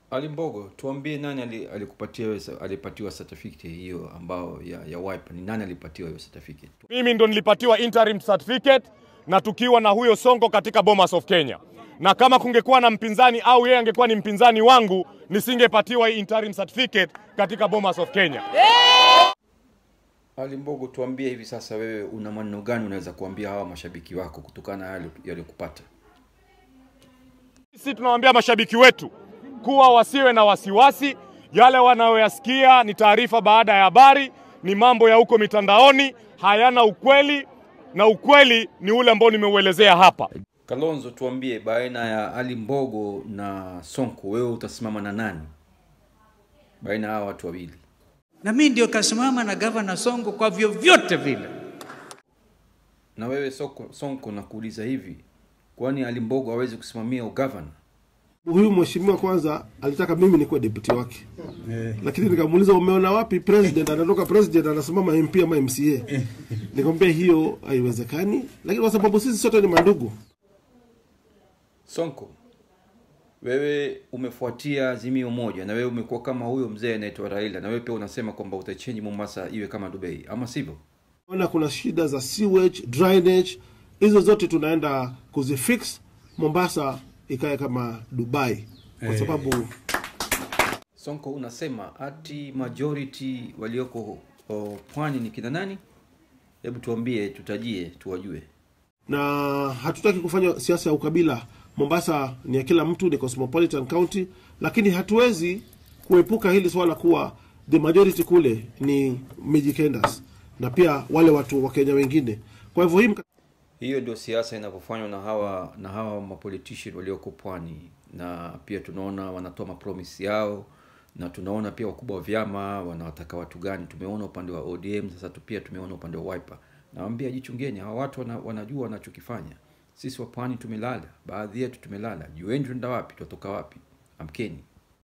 Ali Mbogo, tuambie nani alikupatia wewe, alipatiwa certificate hiyo ambao ya Wiper? Ni nani alipatiwa hiyo certificate? Mimi ndo nilipatiwa interim certificate na tukiwa na huyo Sonko katika Bomas of Kenya. Na kama kungekuwa na mpinzani au yeye angekuwa ni mpinzani wangu, nisingepatiwa interim certificate katika Bomas of Kenya. Ali Mbogo, tuambie hivi sasa wewe una maneno gani unaweza kuambia hawa mashabiki wako kutokana na yale yaliyokupata? Sisi tunawaambia mashabiki wetu kuwa wasiwe na wasiwasi. Yale wanayoyasikia ni taarifa baada ya habari, ni mambo ya huko mitandaoni, hayana ukweli, na ukweli ni ule ambao nimeuelezea hapa. Kalonzo, tuambie baina ya Ali Mbogo na Sonko, wewe utasimama na nani baina ya watu wawili? Na mimi ndio kasimama na Governor Sonko kwa vyovyote vile. Na wewe Sonko, nakuuliza hivi, kwani Ali Mbogo hawezi kusimamia ugavana? Huyu mheshimiwa kwanza alitaka mimi nikuwe deputy wake. Lakini nikamuuliza umeona wapi president anatoka president anasimama MP ama MCA? Nikamwambia hiyo haiwezekani, lakini kwa sababu sisi sote ni mandugu. Sonko, wewe umefuatia Azimio moja na wewe umekuwa kama huyo mzee anaitwa Raila, na wewe pia unasema kwamba utachange Mombasa iwe kama Dubai, ama sivyo? Kuna shida za sewage, drainage, hizo zote tunaenda kuzifix, Mombasa ikae kama Dubai. Kwa sababu Sonko, unasema ati majority walioko pwani ni kina nani? Hebu tuambie, tutajie, tuwajue. Na hatutaki kufanya siasa ya ukabila. Mombasa ni ya kila mtu, ni cosmopolitan county, lakini hatuwezi kuepuka hili swala kuwa the majority kule ni Mijikenders na pia wale watu wa Kenya wengine. Kwa hivyo hiyo ndio siasa inapofanywa na hawa mapolitician walioko pwani, na pia tunaona wanatoa mapromise yao, na tunaona pia wakubwa wa vyama wanawataka watu gani. Tumeona upande wa ODM, sasa pia tumeona upande wa Wiper. Nawaambia jichungeni, hawa watu wanajua wanachokifanya. Sisi wa pwani tumelala, baadhi yetu tumelala. Jueni tunaenda wapi, tutatoka wapi? Amkeni.